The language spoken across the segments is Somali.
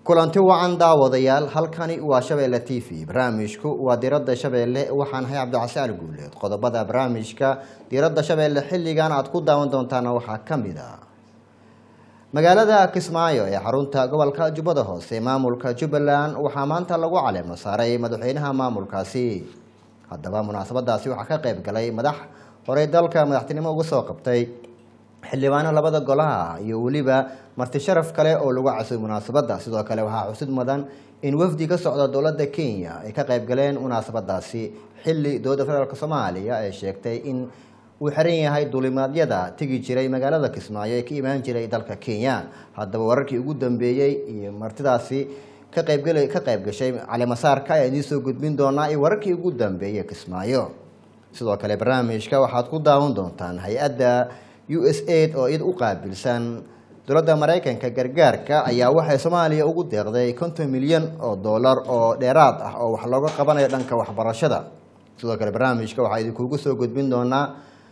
kulanti wacan daawadayaal halkani waa Shabeelle TV barnaamijku waa diradda Shabeelle waxaan hay Cabdicasiir Guuleed qodobada barnaamijka diradda Shabeelle xilligan aad ku daawan doontaan waxa kamid ah magaalada Kismaayo ee xarunta gobolka Jubbada Hoose maamulka Jubbaland waxa maanta lagu caleemo saaray madaxweynaha maamulkaasi haddaba munaasabadaasi waxa ka qayb galay madax hore dalka madaxtinimo uga soo qabtay xildhibaano labada golaha iyo waliba marti sharaf kale oo lagu casay munaasabada sidoo kale waxa xusid mudan in wafdi ka socda dawladda Kenya ay ka qayb galeen munaasabadaasi xilli dowladda federaalka Soomaaliya ay sheegtay in uu xiran yahay duulimaadyada tagi jiray magaalada Kismaayo ee ka imaan jiray dalka Kenya haddaba wararkii ugu dambeeyay iyo martidaasi ka qayb gashay caleemasaarka ay idin soo gudbin doonaa iyo wararkii ugu dambeeyay Kismaayo sidoo kale barnaamijka waxaad ku daawan doontaan hay'adda USAID oo id u qaabilsan dowladda Mareykanka gargaarka ayaa waxay Soomaaliya ugu deeqday 50 milyan oo dollar oo dheeraad ah oo wax looga qabanayo dhanka waxbarashada sidoo kale barnaamijka waxa idinku soo gudbin doonaa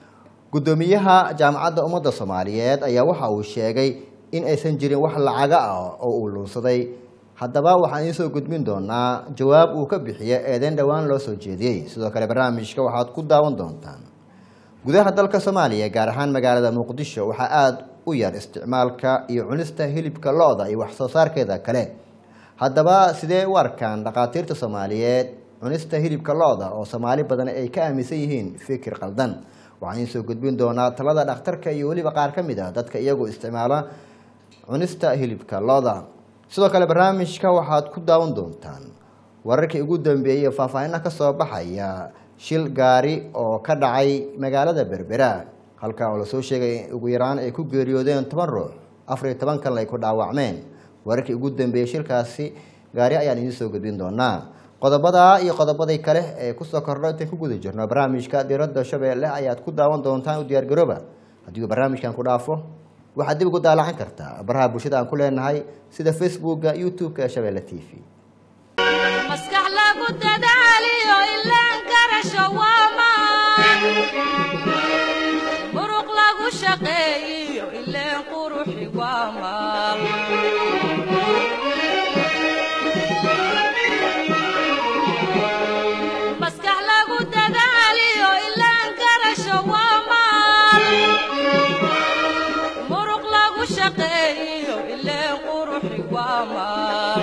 gudoomiyaha jaamacadda ummadda Soomaaliyeed ayaa waxa uu sheegay in aysan jirin wax lacag ah oo uu lunsaday haddaba waxaan idin soo gudbin doonaa jawaab uu ka bixiyay eedayn dhawaan loo soo jeediyay sidoo kale barnaamijka waxaad ku daawan doontaan gudaha dalka Soomaaliya gaar ahaan magaalada Muqdisho waxa aad u yar isticmaalka iyo cunista hilibka lo'da iyo wax soo saarkeeda kale haddaba sidee warkaan dhaqaatiirta Soomaaliyeed cunista hilibka lo'da oo Soomaali badan ay ka aaminsan yihiin fikir qaldan waxaan soo gudbin doonaa talada dhakhtarka iyo waliba qaar kamid ah dadka iyagu isticmaala cunista hilibka lo'da sidoo kale barnaamijka waxaad ku daawan doontaan wararkii ugu dambeeyay faahfaahin ka soo baxaya shil gaari oo ka dhacay magaalada Berbera halka oo la soo sheegay ugu yaraan ay ku geeriyoodeen 10 ruux 14 kale ay ku dhaawacmeen wararkii ugu dambeeyay shilkaasi gaari ayaan idin soo gudbin doonaa qodobada iyo qodobada kale ee ku soo kordhay inta ku guda jirno barnaamijka diradda Shabeelle ayaad ku daawan doontaan u diyaar garooba haddii barnaamijkan ku dhaafo waxaad dib ugu daallacan kartaa baraha bulshada aan ku leenahay sida Facebook YouTube ka Shabeelle TV maskax lagu dadaaliyo ilaan karasho waamaan muruq lagu shaqeeyo ilaan quruxi waamaan maskax lagu dadaaliyo ilaan karasho waamaan muruq lagu shaqeeyo ilaan quruxi waamaan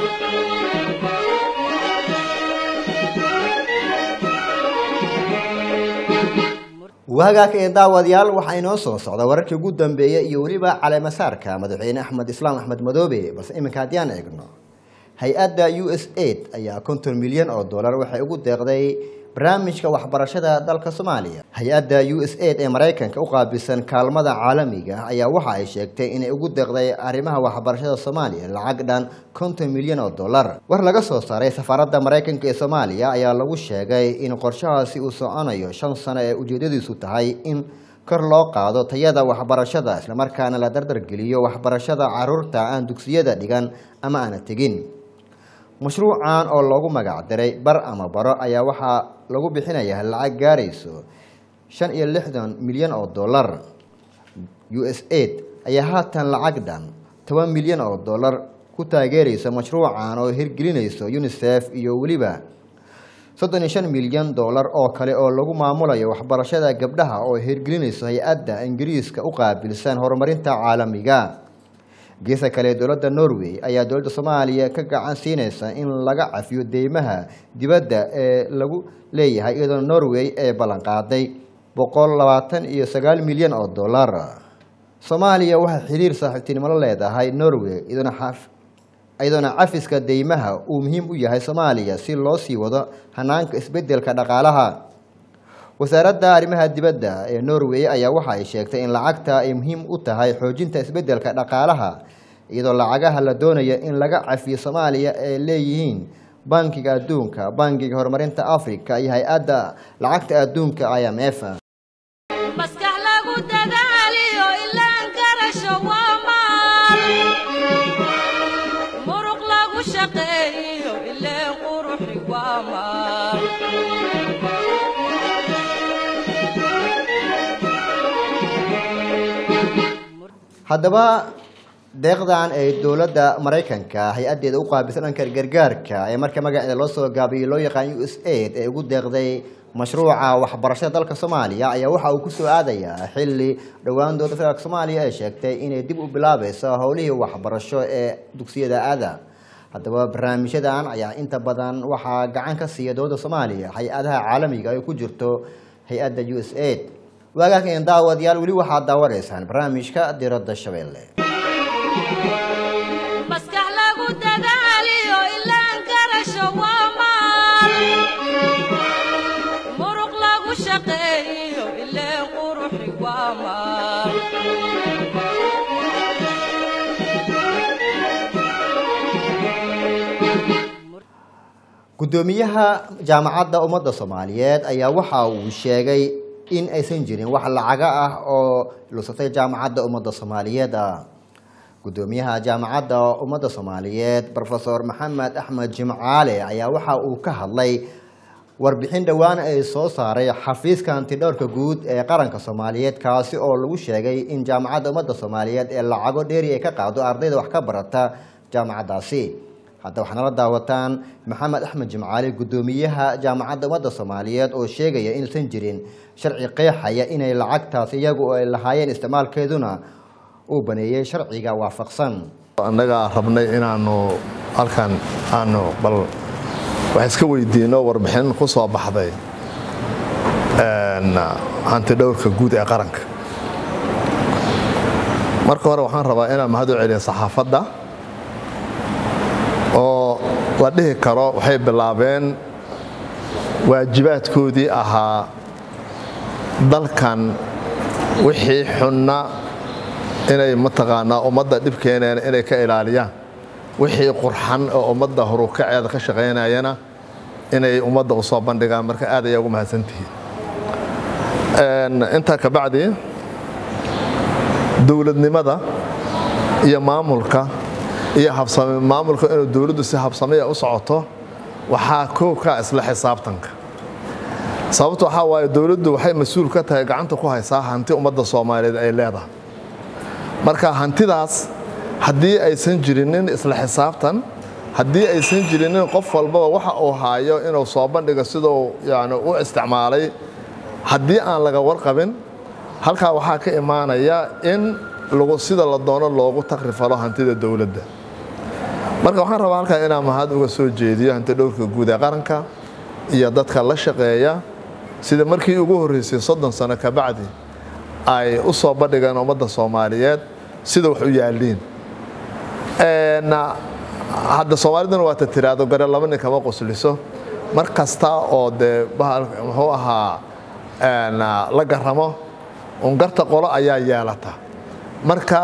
وهاجاك داوديال waxaa inoo soo socda wararkii ugu dambeeyay iyo waliba caleemasaarka madaxweyne Axmed Islaam Axmed Madoobe balse iminka hadiyaan eegno hay'adda USAID ayaa 50 milyan oo dollar waxay ugu deeqday barnaamijka waxbarashada dalka Soomaaliya hay'adda USAID ee Mareykanka u qaabilsan kaalmada caalamiga ayaa waxa ay sheegtay in ay ugu deeqday arrimaha waxbarashada Soomaaliya lacag dhan 50 milyan oo dollar war laga soo saaray safaaradda Mareykanka ee Soomaaliya ayaa lagu sheegay in qorshahaasi uu soconayo 5 sano ee ujeedadiisu tahay in kor loo qaado tayada waxbarashada isla markaana la dardar geliyo waxbarashada carruurta aan dugsiyada dhigan ama aan tagin mashruucan oo loogu magac daray bar ama baro ayaa waxa lagu bixinayaa lacag gaarayso 65 milyan oo dollar USAID ayaa haatan lacag dhan 10 milyan oo dollar ku taageeraysa mashruucan oo hirgelinayso UNICEF iyo waliba 35 milyan dollar oo kale oo lagu maamulayo waxbarashada gabdhaha oo hirgelinayso hay'adda Ingiriiska u qaabilsan horumarinta caalamiga geesa kale dowladda Norway ayaa dowladda Soomaaliya ka gacan siinaysa in laga cafiyo deymaha dibadda ee lagu leeyahay iyadoo Norway ay ballan qaaday 129 milyan oo dollar Soomaaliya waxa xiriir saaxiibtinimo la leedahay Norway iyadoo cafiska deymaha uu muhiim u yahay Soomaaliya si loo sii wado hanaanka isbedelka dhaqaalaha wasaaradda arrimaha dibadda ee Norway ayaa waxa ay sheegtay in lacagta ay muhiim u tahay xoojinta isbedelka dhaqaalaha iyadoo lacagaha la doonayo in laga cafiyo Soomaaliya ay leeyihiin bankiga adduunka bankiga horumarinta Afrika iyo hay'adda lacagta adduunka IMF maskax lagu dadaaliyo ilaan karasho waamaan muruq lagu shaqeeyo ilaan quruxi waamaan haddaba deeqdan ay dowladda Mareykanka hay-adeeda u qaabilsan dhanka gargaarka ee marka magaceeda loo soo gaabiyay loo yaqaan USAID ee ugu deeqday mashruuca waxbarashada dalka Soomaaliya ayaa waxa uu ku soo aadayaa xilli dhawaan dowladda federaalka Soomaaliya ay sheegtay inay dib u bilaabayso howlihii waxbarasho ee dugsiyada aada haddaba barnaamijyadan ayaa inta badan waxaa gacan ka siiya dowladda Soomaaliya hay-adaha caalamiga ay ku jirto hay-adda USAID waagakan daawadayaal weli waxaad daawaneysaan barnaamijka diradda Shabeelle maskax lagu dadaaliyo ilaan karasho waa maal muruq lagu shaqeeyo ilaan quruxi waa maal gudoomiyaha jaamacadda ummadda Soomaaliyeed ayaa waxa uu sheegay in aysan jirin wax lacag ah oo lusatay jaamacadda ummadda Soomaaliyeed gudoomiyaha jaamacadda ummadda Soomaaliyeed Professor Maxamed Axmed Jimcaale ayaa waxa uu ka hadlay warbixin dhawaan ay soo saaray xafiiska antidhowrka guud ee qaranka Soomaaliyeed kaasi oo lagu sheegay in jaamacadda ummadda Soomaaliyeed ee lacago dheeri ay ka qaado ardayda wax ka barata jaamacadaasi hadda waxaana la daawataan Maxamed Axmed Jimcaale gudoomiyaha jaamacadda ummadda Soomaaliyeed oo sheegaya in aysan jirin sharci qeexaya inay lacagtaas iyagu ay lahaayeen isticmaalkeeduna uu baneeyay sharciga waafaqsan annaga rabnay inaanu halkan aanu bal wax iska weydiino warbixin ku soo baxday antidhowrka guud ee qaranka marka hore waxaan rabaa inaan mahad u celiyo saxaafadda oo la dhihi karo waxay bilaabeen waajibaadkoodii ahaa dalkan wixii xunna inay mataqaanaa ummadda dhibkeeneen inay ka ilaaliyaan wixii qurxan oo ummadda horukaceeda ka shaqaynayana inay ummadda u soo bandhigaan marka aad ay ugu mahadsantihiin intaa ka bacdi dowladnimada iyo maamulka iyo habsami maamulka inuu dowladdu si habsamiya u socoto waxaa koow ka isla xisaabtanka sababtoo waxa waaye dowladdu waxay mas'uul ka tahay gacanta ku haysaa hanti ummadda Soomaaliyeed ay leedahay marka hantidaas haddii aysan jirinin isla xisaabtan haddii aysan jirinin qof walba waxa uu haayo inuu soo bandhigo sidoo yaani u isticmaalay haddii aan laga warqabin halka waxaa ka imaanaya in lagu sida la doono loogu takrifalo hantida dowladda marka waxaan rabaa halka inaan mahad uga soo jeediyo antidhowrka guud ee qaranka iyo dadka la shaqeeya sida markii ugu horeysay 30 sano ka bacdi ay u soo bandhigeen ummadda Soomaaliyeed sida wax u yaaliin hadda Soomaaliduna waa tiraado gare laba nin kama qosliso mar kasta oo de wuxuu ahaa la garamo un garta qolo ayaa yeelata marka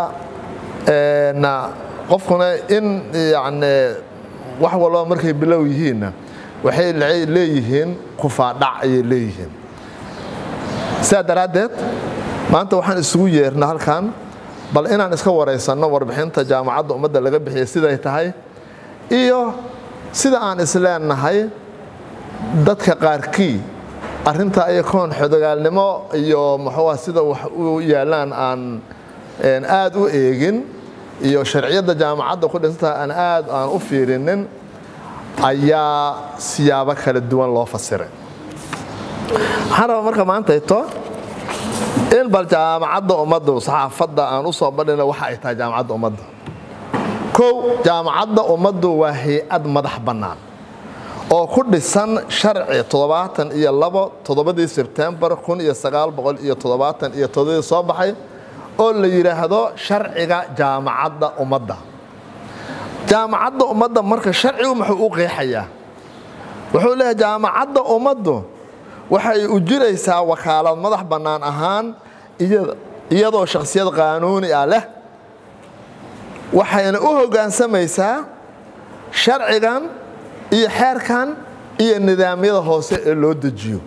qofkuna in yaani wax walba markay bilow yihiin waxay leeyihiin kufaadhac ay leeyihiin saadaradeed maanta waxaan isugu yeernaa halkan bal inaan iska wareysano warbixinta jaamacadda ummadda laga bixiyay sida ay tahay iyo sida aan isleenahay dadka qaarkii arinta ay koon xodogaalnimo iyo muxuu sida wax u yaalaan aan aad u eegin iyo sharciyada jaamacadda ku dhinta aan u fiirinin ayaa siyaabo kala duwan loo fasiray xaraba marka maanta ito in bal jaamacadda ummadda saxaafadda aan u soo bandhigno waxa ay tahay jaamacadda ummadda kow jaamacadda ummaddu waa hay'ad madax bannaan oo ku dhisan sharci 7 Sebtembar 1977 soo baxay oo la yiraahdo sharciga jaamacadda ummadda jaamacadda ummadda marka sharcigu muxuu u qeexayaa wuxuu leeyahay jaamacadda ummaddu waxay u jiraysaa wakaalad madax bannaan ahaan iyadoo shakhsiyad qaanuuni ah leh waxayna u hoggaansamaysaa sharcigan iyo xeerkan iyo nidaamyada hoose ee loo dejiyo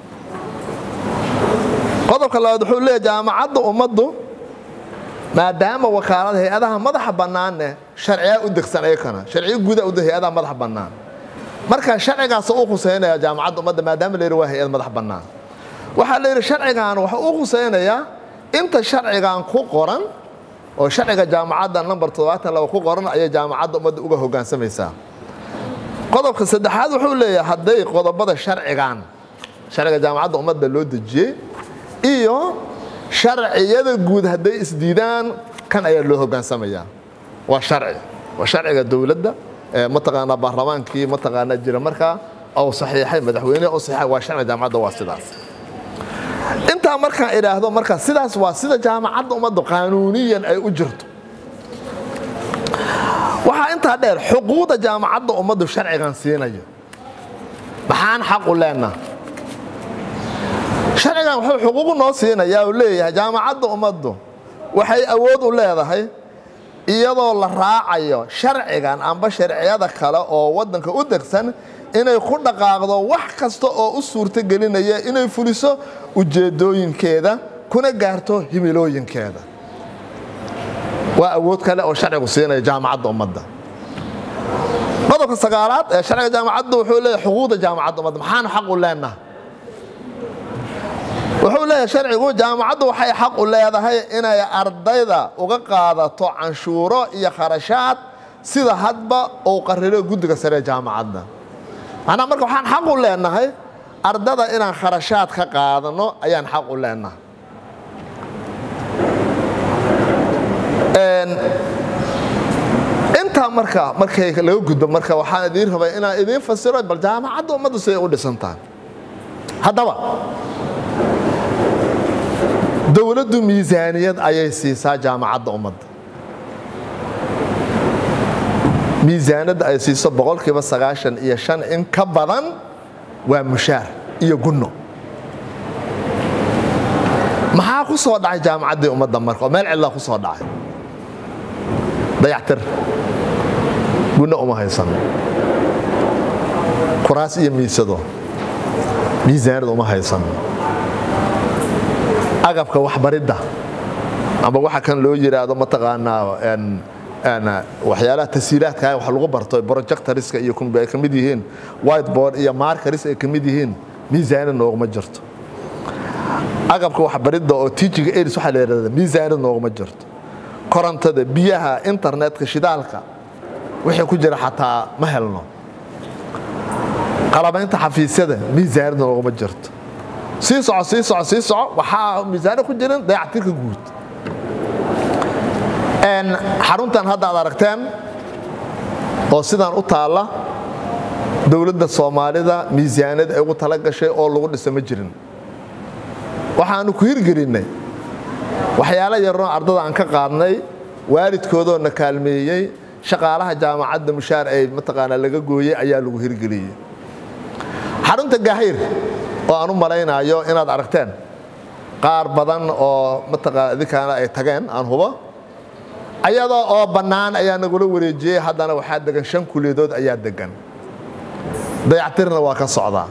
qodobka labaad wuxuu leeyahay jaamacadda ummaddu maadaama wakaalada hay'adaha madaxa bannaan sharciga u degsan ay kana sharciga guud u hay'adaha madaxa bannaan marka sharcigaas uu khuseenaya jaamacadda ummadda maadaama leeyahay waa hay'ad madax bannaan waxa leeyahay sharcigan waxa uu khuseenaya inta sharcigan ku qoran oo sharciga jaamacadda number 72 ku qoran ayay jaamacadda ummadda uga hoggaansamaysaa qodobka saddexaad wuxuu leeyahay hadday qodobada sharciga jaamacadda ummadda loo dejiyay iyo sharciyada guud hadday isdiidaan kan ayaa loo hogaansamayaa waa sharciga dawladda mataqaana baarlamaankii mataqaana jira markaa oo saxiixay madaxweyne oo saxiixay waa sharciga jaamacadda waa sidaas inta markaan iraahdo marka sidaas waa sida jaamacadda ummadda qaanuuniyan ay u jirto waxa inta dheer xuquuqda jaamacadda ummaddu sharcigan siinayo maxaan xaq u leenahay sharcigan wuxuu xuquuq noo siinayaa oo leeyahay jaamacadda ummaddu waxay awood u leedahay iyadoo la raacayo sharcigan amba sharciyada kale oo wadanka u degsan inay ku dhaqaaqdo wax kasta oo u suurto gelinaya inay fuliso ujeedooyinkeeda kuna gaarto himilooyinkeeda waa awood kale oo sharcigu siinaya jaamacadda ummadda qodobka sagaalaad ee sharciga jaamacadda wuxuu leeyahay xuquuqda jaamacadda ummadda maxaan xaq u leenahay wuxuu leeyahay sharcigu jaamacaddu waxay xaq u leedahay inay ardayda uga qaadato canshuuro iyo kharashaad sida hadba uu qarriro guddiga sare jaamacadda macnaha marka waxaan xaq u leenahay ardada inaan kharashaad ka qaadano ayaan xaq u leenahay inta markay laga gudbo marka waxaan idin rabaa inaan idin fasiro bal jaamacadda ummadda siday u dhisan tahay haddaba dawladdu miisaaniyad ayay siisaa jaamacadda ummadda miisaaniyadda ay siiso 95% in ka badan waa mushaar iyo gunno maxaa ku soo dhacay jaamacadda ummadda marka meel cilla ku soo dhacay dayactir gunno uma haysan kuraas iyo miisado miisaaniyad uma haysan agabka waxbaridda amba waxa kan loo yiraahdo mataqaanaa waxyaalaha tasiilaadka wax lagu barto projectoriska iyo ay ka mid yihiin whiteboard iyo markers ay ka mid yihiin miisaaniyad nooguma jirto agabka waxbaridda oo teaching aids waxa la yiraahdo miisaaniyad nooguma jirto korontada biyaha internetka shidaalka wixii ku jira xataa ma helno qalabaynta xafiisyada miisaaniyad nooguma jirto sii soco waxaa miisaaniyad ku jirin dayactirka guud xaruntan hadda aad aragteen oo sidaan u taala dawladda Soomaalida miisaaniyad ay ugu tala gashay oo lagu dhisay ma jirin waxaanu ku hirgelinay waxyaalo yar oo ardada aan ka qaadnay waalidkoodoo na kaalmeeyay shaqaalaha jaamacadda mushaar ay mataqaana laga gooyay ayaa lagu hirgeliyay xarunta Gaahir oo aan u malaynayo inaad aragteen qaar badan oo mataqaana idinkaana ay tageen aan hubo ayadoo oo bannaan ayaa nagula wareejiyay haddana waxaa degan 5 kuliyadood ayaa degan dayactirna waa ka socdaa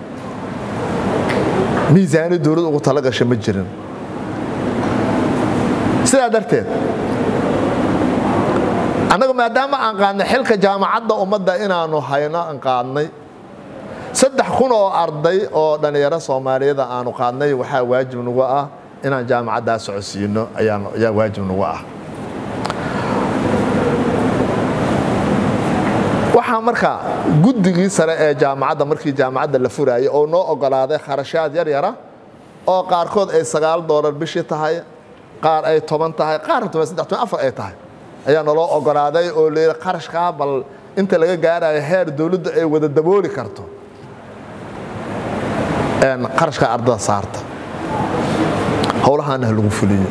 miisaaniyad dawladda ugu tala gashay ma jirin sidaa darteed annagu maadaama aan qaadnay xilka jaamacadda ummadda inaanu hayno aan qaadnay 3,000 oo arday oo dhalinyaro Soomaaliyeed aanu qaadnay waxaa waajib nagu ah inaan jaamacadda socodsiino ayaa waajib nagu ah waxa marka guddigii sare ee jaamacadda markii jaamacadda la furaayay oo noo ogolaaday kharashaad yar yar oo qaarkood ay $9 bishii tahay qaar ay 10 tahay qaar 4 ay tahay ayaa noo ogolaaday oo leeyahay qarashka bal inta laga gaarayo heer dawladda ay wada dabooli karto qarashka ardada saarta howlahaana lagu fuliyo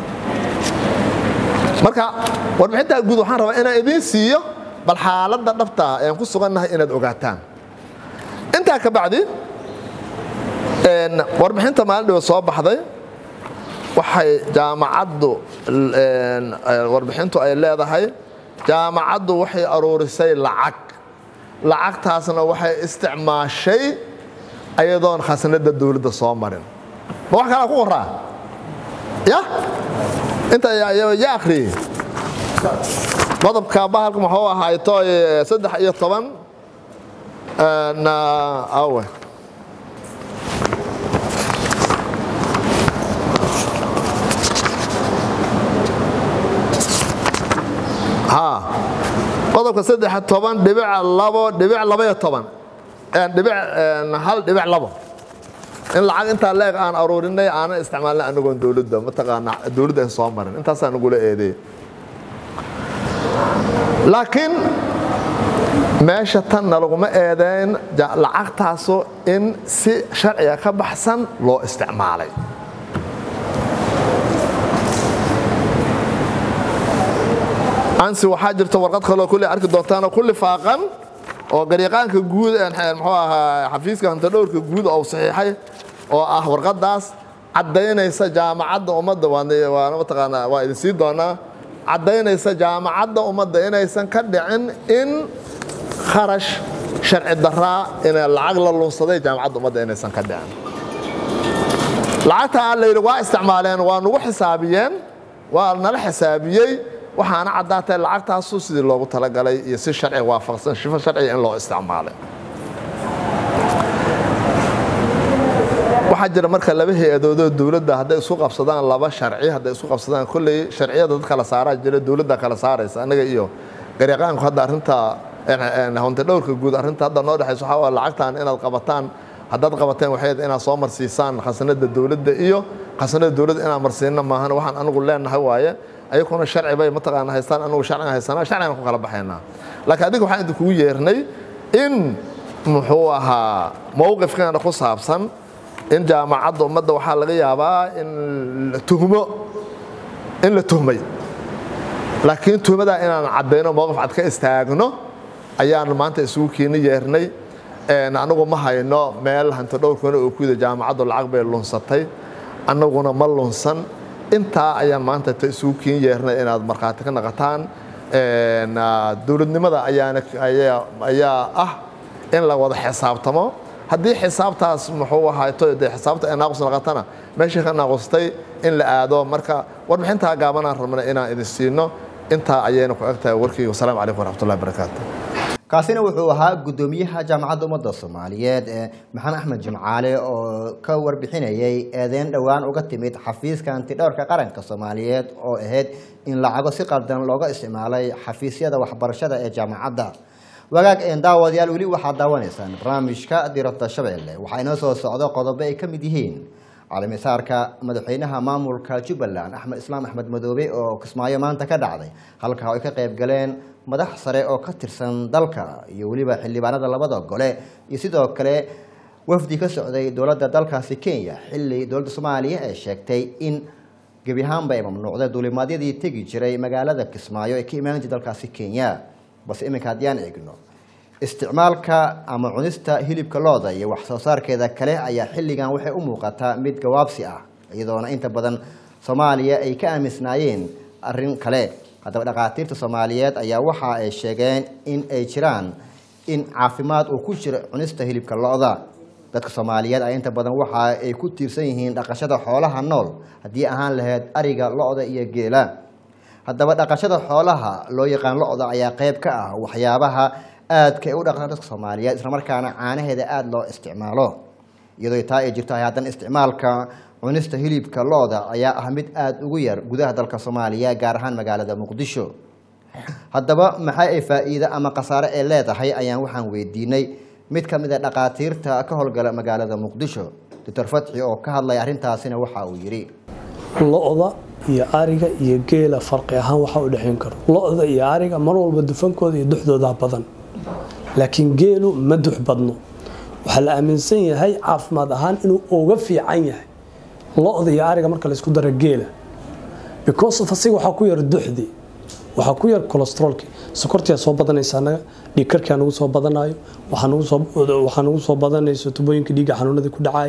marka warbixinta guud waxaan rabaa inaan idin siiyo bal xaaladda dhabta ah ee ku sugannahay inaad ogaataan inta ka bacdi warbixinta maalin soo baxday waxay jaamacaddu warbixintu ay leedahay jaamacaddu waxay aruurisay lacagtaasna waxay isticmaashay ayadoon khasnada dawladda soo marin ma wax kala ku qoraa ya inta ya akhri qodobka bahalka maxuu ahaa 13 na awe qodobka 13 dhibic 2 dhibic 12 dhibic 1 dhibic 2 in lacag inta leeg aan aruurinay aan isticmaalnay anagoon dawladda mataqaana dawladda soo marin intaas aan ugu leeyahay laakiin meesha tan laguma eedeyn lacagtaasoo in si sharciga ka baxsan loo isticmaalay ansi waxaa jirta warqad kale oo kulli arki doontaan oo kulli faaqan oo gariiqaanka guud muxuu ahaa xafiiska hantidhowrka guud oo saxiixay oo ah warqadaas cadaynaysa jaamacadda ummadda waa mataqaanaa waa idin sii doonaa cadaynaysa jaamacadda ummadda inaysan ka dhicin in kharash sharci daraa in lacag la lunsaday jaamacadda ummadda inaysan ka dhicin lacagta la yiri waa isticmaaleen waa nagu xisaabiyeen waa nala xisaabiyay waxaana cadaatay lacagtaas sidii loogu talagalay iyo si sharci waafaqsan shifo sharci in loo isticmaalay waxa jira marka laba hay'adood dawladda hadday isku qabsadaan laba sharci hadday isku qabsadaan kulli sharciyada dad kala saaraa jira dawladda kala saaraysa anaga iyo gariiqaanku hadda arinta hantidhowrka guud arinta hadda noo dhaxayso waxa waa lacagtan inaad qabataan haddaad qabateen waxay inaad soo marsiisaan khasnada dawladda iyo khasnada dawladda inaad marsiino maahan waxaan anigu leenahay waaye ayaguna sharci bay mataqaana haystaan anigu sharciga haysanaa sharcigan ku kala baxaynaa laakiin adiga waxaan idinku yeernay in muxuu ahaa mowqifkeena ku saabsan in jaamacadda ummadda waxaa laga yaabaa in la tuhmay laakiin tuhmadaa inaan caddayno mowqif cad ka istaagno ayaan maanta isugu keeni yeernay anigu ma hayno meel hantidhowrkuna oo ku yida jaamacaddu lacag bay lunsatay annaguna ma lunsan intaa ayaan maanta isugu keen yeernay inaad markhaati ka naqataan dawladnimada ayaa ah in la wada xisaabtamo haddii xisaabtaas muxuu ahaato xisaabta ay naaqus naqatana meeshii ka naaqustay in la aado marka warbixintaa gaabanaan rabnay inaan idin siino intaa ayayna ku egtahay warkayga wasalaamu calaykum waraxmatullahi wabarakaatu kaasina wuxuu ahaa gudoomiyaha jaamacadda ummadda Soomaaliyeed maxamed axmed jimcaale oo ka warbixinayay eedeyn dhawaan uga timid xafiiska hantidhowrka qaranka Soomaaliyeed oo ahayd in lacago si qaldan looga isticmaalay xafiisyada waxbarashada ee jaamacadda wagaag daawadayaal weli waxaad daawanaysaan barnaamijka diradda Shabeelle waxaa inoo soo socdo qodobo ay ka mid yihiin calaamisaarka madaxweynaha maamulka Jubbaland Axmed Islaam Axmed Madoobe oo Kismaayo maanta ka dhacday halka ay ka qayb galeen madax sare oo ka tirsan dalka iyo waliba xildhibaanada labada gole iyo sidoo kale wafdi ka socday dowladda dalkaasi Kenya xilli dowladda Soomaaliya ay sheegtay in gebi ahaanba ay mamnuucday duulimaadyadii tagi jiray magaalada Kismaayo ee ka imaan jiray dalkaasi Kenya bas iminka hadiyaan eegno isticmaalka ama cunista hilibka looda iyo wax soo saarkeeda kale ayaa xilligan waxay u muuqataa mid gawaabsi ah iyadoona inta badan Soomaaliya ay ka aamisnaayeen arrin kale haddaba dhaqaatiirta Soomaaliyeed ayaa waxa ay sheegeen in ay jiraan in caafimaad uu ku jiro cunista hilibka looda dadka Soomaaliyeed ay inta badan waxa ay ku tiirsan yihiin dhaqashada xoolaha nool haddii ahaan lahayd ariga looda iyo geela haddaba dhaqashada xoolaha loo yaqaan looda ayaa qayb ka ah waxyaabaha aadka ay u dhaqaan dadka Soomaaliyeed isla markaana caanaheeda aad loo isticmaalo iyadoo taa ay jirto haatan isticmaalka cunista hilibka looda ayaa ah mid aad ugu yar gudaha dalka Soomaaliya gaar ahaan magaalada Muqdisho haddaba maxay ay faa'iido ama khasaare ay leedahay ayaan waxaan weydiinay mid ka mid ah dhaqaatiirta ka howlgala magaalada Muqdisho Dr. Fatxi oo ka hadlay arrintaasina waxa uu yiri looda iyo ariga iyo geela farqi ahaan waxa u dhaxayn karo looda iyo ariga mar walba dufankooda iyo duxdooda badan laakiin geelu ma dux badno waxa la aaminsan yahay caafimaad ahaan inuu uga fiican yahay looda iyo ariga marka la isku daro geela because of asiga waxa ku yar duxdi waxa ku yar cholesterolki sokortiya soo badanaysa anaga dhiig karka anagu soo badanayo waxa nagu soo badanayso tubooyinka dhiiga xanuunada ku dhacay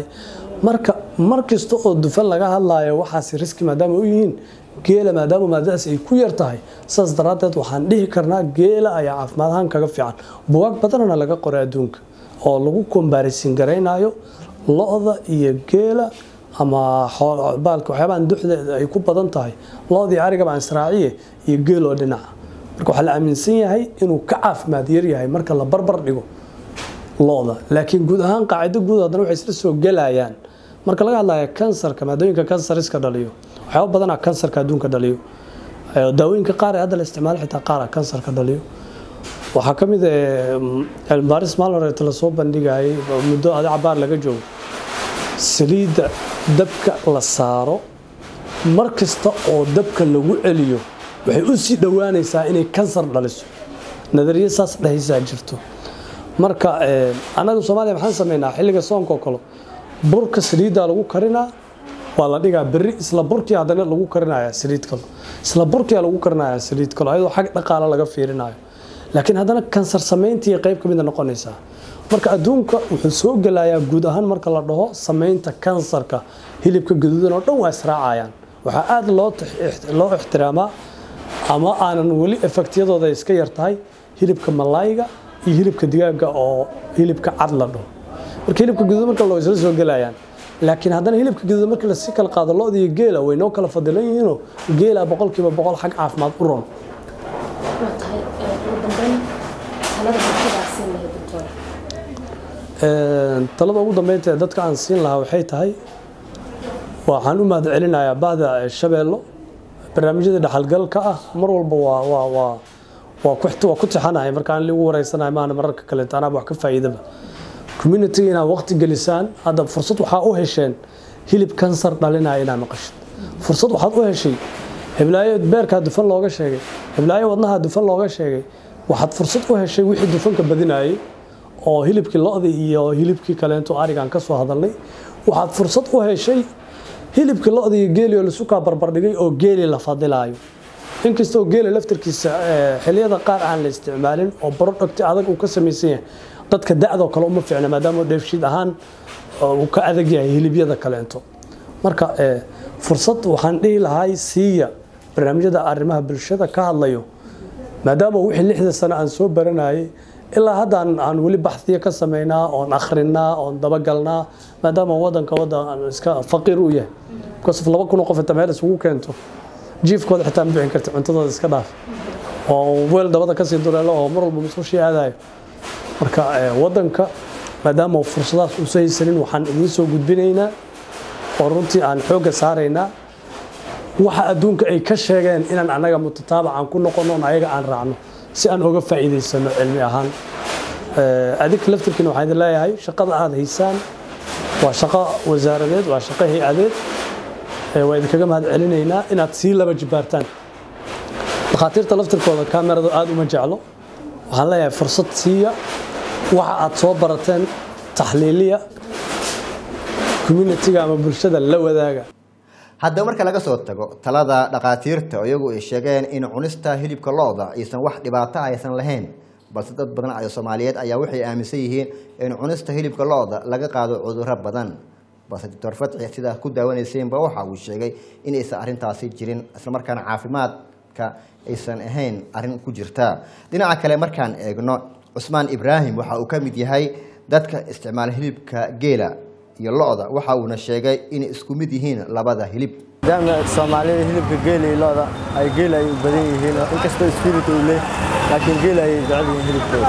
markasta oo dufan laga hadlaayo waxaas riski maadaama u yihiin geela maadaama maadaas ay ku yar tahay saas daraadeed waxaan dhihi karnaa geela ayaa caafimaad ahaan kaga fiican buugaag badanna laga qoray adduunka oo lagu comparison gareynayo looda iyo geela ama baalka waxyaabahan duxdeeda ay ku badan tahay looda iyo ariga baan israaciye iyo geel oo dhinaca marka waxaa la aaminsan yahay inuu ka caafimaad yar yahay marka la barbar dhigo looda laakiin guud ahaan qaacido guud haddana waxay isla soo gelayaan marka laga hadlayo kansarka maadooyinka kansariska dhaliyo waxyaabo badanaa kansarka adduunka dhaliyo daawooyinka qaar ee hadda la isticmaalo xitaa qaar kansarka dhaliyo waxaa ka mid ah cilmi baaris maalin hore la soo bandhigayay muddo cabaar laga joogo saliidda dabka la saaro mar kasta oo dabka lagu celiyo waxay u sii dhowaanaysaa inay kansar dhaliso nadariyo saas dhahaysaa jirto marka anaga Soomaaliya waxaan sameynaa xilliga soonka kale burka saliidda lagu karinaa waa la dhigaa berri isla burkii hadana lagu karinayaa saliid kale isla burkii lagu karinayaa saliid kale ayadoo xaq dhaqaale laga fiirinayo laakiin hadana kansar sameyntii qayb ka mid noqonaysa marka adduunka wuxuu soo galayaa guud ahaan marka la dhaho sameynta kansarka hilibka gaduudan oo dhan waa israacayaan waxa aad loo ixtiraamaa ama aanan wali effectiyadooda iska yartahay hilibka malayga iyo hilibka digaaga oo hilibka cad la dhaho marka hilibka gaduudan marka loo isla soo galayaan laakiin hadana hilibka gaduudan marka la si kala qaado lo'da iyo geela way noo kala fadilan yihiin geela 100% xaq caafimaad u roon talada ugu dambeynta dadka aan siin lahaa waxay tahay waxaan u mahad celinayaa baada shabeello barnaamijyada dhaxalgalka ah mar walba waa ku tixanahay markaan lagu wareysanahay maana mararka kale taana wax ka faa'iidaba community ina waqti gelisaan hadda fursad waxa u hesheen hilib kansar dhalinaya ina maqashid fursad waxaad u heshay heblaayo beerka dufan looga sheegay heblaayo wadnaha dufan looga sheegay waxaad fursad u heshay wixii dufanka badinayay oo hilibkii lo'da iyo hilibkii kale intuu arigan ka soo hadalnay waxaad fursad u heshay hilibkii lo'da iyo geeli oo la suka barbar dhigay oo geeli la fadilaayo inkastoo geeli laftirkiisa xilliyada qaar aan la isticmaalin oo product adag uu ka sameeyay dadka da'da kale uma fiicna maadaama dheefshiid ahaan uu ka adag yahay hilibyada kale inta marka fursad waxaan dhihi lahay siiya barnaamijyada arrimaha bulshada ka hadlayo maadaama wixii 6 sano aan soo baranayay ilaa hadda aan wali baxsiyo ka sameynaa oo akhrinaa oo dabagalnaa maadaama wadanka iska faqiir u yahay qof 2,000 qof inta meel isugu keento jiifkooda xitaa ma bixin karto cuntadooda iska dhaaf oo weel dabada ka sii duleelo oo mar walba musqusha aadayo marka wadanka maadaama fursadaas u saysanin waxaan idin soo gudbinaynaa oo runtii aan xooga saaraynaa waxa adduunka ay ka sheegeen inaan anaga mutataabacan ku noqono ayaga aan raacno si aan uga faa'iideysano cilmi ahaan adig laftirkiina waxaan idin leeyahay shaqada aad haysaan waa shaqo wasaaradeed waa shaqo hay'adeed waa idinkaga mahad celinaynaa inaad sii laba jibaartaan dhakhaatiirta laftirkooda kaamirada aad uma jeclo waxaan leeyahay fursad siiya waxa aad soo barateen taxliiliya community-ga ama bulshada la wadaaga haddaba marka laga soo tago talada dhaqaatiirta iyagu ay sheegeen in cunista hilibka lo'da aysan wax dhibaato aysan lahayn balse dad badan oo Soomaaliyeed ayaa waxay aaminsan yihiin in cunista hilibka lo'da laga qaado cudurro badan balse Dr. Fatxi sida ku daawaneyseenba waxa uu sheegay in aysan arintaasi jirin isla markaana caafimaadka aysan ahayn arin ku jirta dhinaca kale markaan eegno Cusmaan Ibraahim waxa uu ka mid yahay dadka isticmaal hilibka geela iyo lo'da waxa uu sheegay in isku mid yihiin labada hilib dama Soomaaliyeed hilibka geela iyo lo'da ay geela ay u badan yihiin inkastoo spirit uu leeyahay laakiin geela ay jecel yihiin hilibkooda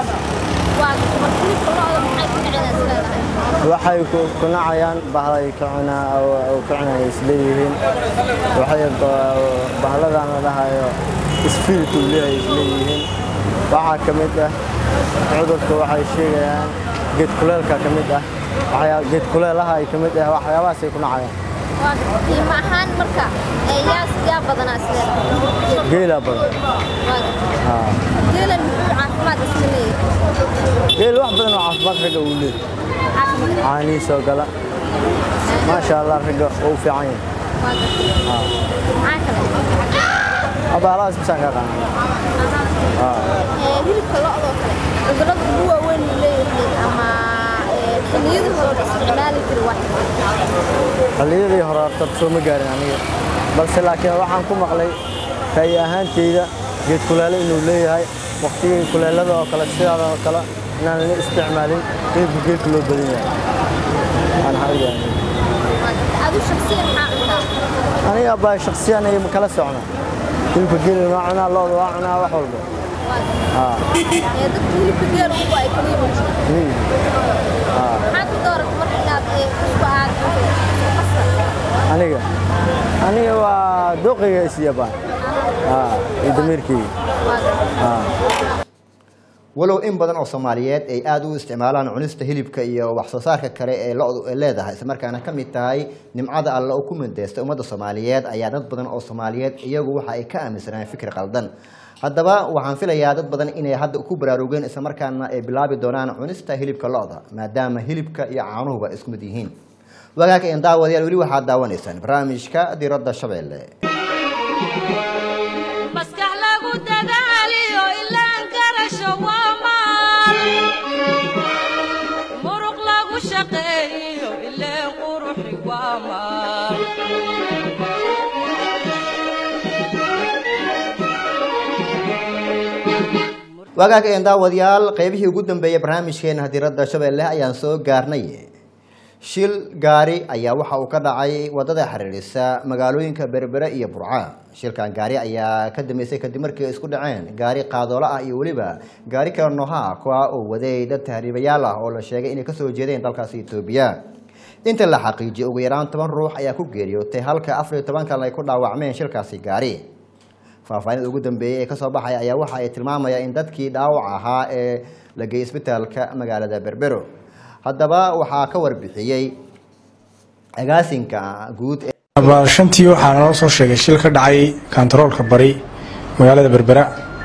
waxay ku nacayaan bahalay ka cunaa isleeyihiin waxay bahaladan la dhahayo spirit uu leeyahay isleeyihiin waxa kamid ah cudurka waxay sheegayaan geed kuleelka kamid ah geed kuleelaha ay kamid ah waxyaabahaas ay ku nacayaan ma ahaan marka yaa badanaa isleeyahay geela badan geela muxuu caafimaad iska leeyahay geel wax badan oo caafimaad raga uu leeyahay caani soo gala ma sha Allah raga uu fiican yahay abalaas bisaan ka qaan hilibka lo'da kale cudurrada ugu waaweyn leeyahay ama xilliyada hore isticmaali jiray wax xilliyadii hore soo ma gaarin aniga balse laakiin waxaan ku maqlay kay ahaantayda geed kuleelo inuu leeyahay waqtigii kuleelada oo kale sidaada oo kale inaan la isticmaalin geedka loo badan yahay aan xarigaan adu shakhsiyan xaqta aniga baa shakhsiyan ay kala socona hilibka geela waa cunaa lo'da waa cunaa wax walba dadka hilibka geela ugu ay kaliya maxaad ku dooratay marka inaad isku aad aniga waa dooqiga isiyaba iyo damiirkii walow in badan oo Soomaaliyeed ay aad u isticmaalaan cunista hilibka iyo wax soo saarka kale ee lo'du leedahay isla markaana ka mid tahay nimcada Alle oo ku mandeystay ummadda Soomaaliyeed ayaa dad badan oo Soomaaliyeed iyagu waxa ay ka aaminsanayeen fikir qaldan haddaba waxaan filayaa dad badan inay hadda ku baraarugeen isla markaana ay bilaabi doonaan cunista hilibka lo'da maadaama hilibka iyo caanuhuba isku mid yihiin wagaaka in daawadayaal wali waxaad daawanaysaan barnaamijka diradda Shabeelle maskax lagu dadaaliyo ilaan garasho waa maal muruq lagu shaqeeyo ilaan quruxi waa maal wagaaka in daawadayaal qaybihii ugu dambeeyay barnaamijkeena diradda Shabeelle ayaan soo gaarnay shil gaari ayaa waxa uu ka dhacay wadada xiriirisa magaalooyinka Berbera iyo Burca shilkan gaari ayaa ka dambeysay kadib markii ay isku dhaceen gaari qaadoola ah iyo waliba gaari kale nooha kuwa oo waday dad tahriibayaal ah oo la sheegay inay ka soo jeedeen dalkaas Itoobiya inta la xaqiijiyay ugu yaraan 10 ruux ayaa ku geeriyootay halka 14 kale ay ku dhaawacmeen shilkaasi gaari faahfaahinta ugu dambeeyay ee ka soo baxay ayaa waxa ay tilmaamayaan in dadkii dhaawac ahaa ee la geeyay isbitaalka magaalada Berbero haddaba waxaa ka warbixiyay agaasinka guud shantii waxaa noo soo sheegay shil ka dhacay kantaroolka bari magaalada Berbera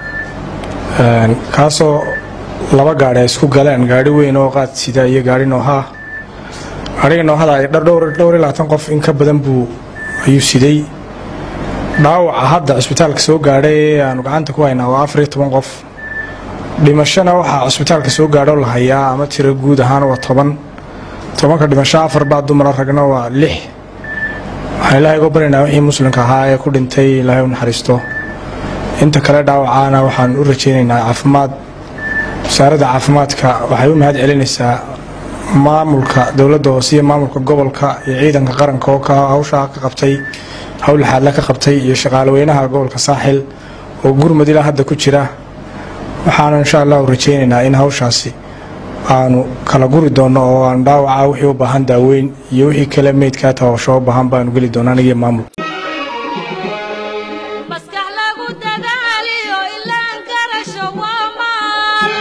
kaasoo laba gaari ay isku galeen gaari weyn oo qaad sida iyo gaari nooha ariga noohada ay dhowr 20 qof in ka badan buu ayuu siday dhaawaca hadda isbitaalka soo gaadhay aanu gacanta ku haynaa waa 14 qof dhimashana waxa isbitaalka soo gaadho la hayaa ama tiro guud ahaan waa 10 ka dhimasho 4 baa dumar ragna waa 6 waxaan ilaahay uga baryaynaa wixii muslimka ahaa ee ku dhintay ilaahay u naxariisto inta kale dhaawacana waxaan u rajaynaynaa caafimaad wasaaradda caafimaadka waxay u mahad celinaysaa maamulka dawladda hoose iyo maamulka gobolka iyo ciidanka qaranka oo ka hawsha ka qabtay hawl xaadla ka qabtay iyo shaqaaleynaha gobolka Saaxil oo gurmad ilaa hadda ku jira waxaan insha Allah u rajaynaynaa in hawshaasi aanu kala guri doono oo aan dhaawaca wixii u baahan daaweyn iyo wixii kale meedka taasoo u baahan baan geli doonaa aniga maamul maskax lagu dadaaliyo ilaan garasho waa maal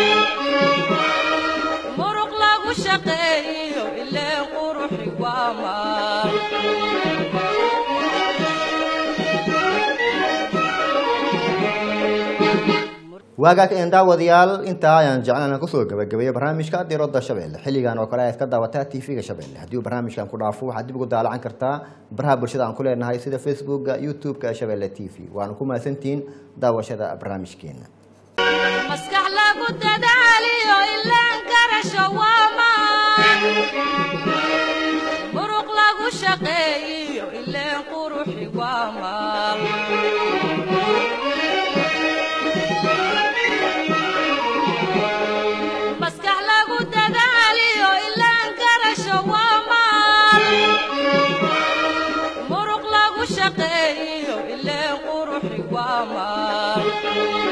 muruq lagu shaqeeyo ilaan quruxi waa maal wagaaka in daawadayaal inta ayaan jeclaan ku soo gabagabeeyo barnaamijka diradda Shabeelle xilligan oo kale ay ka daawataa TV-ga Shabeelle haddii barnaamijkan ku dhaafo waxaad dib ugu daalacan kartaa baraha bulshada aan ku leenahay sida Facebook-ga YouTube-ka Shabeelle TV waan ku maasantiin daawashada barnaamijkeena maskax lagu dadaaliyo ilaan garasho waa maal muruq lagu shaqeeyo ilaan quruxi waa maal maskax lagu dadaaliyo ilaan garasho waa maal muruq lagu shaqeeyo ilaan quruxi waa maal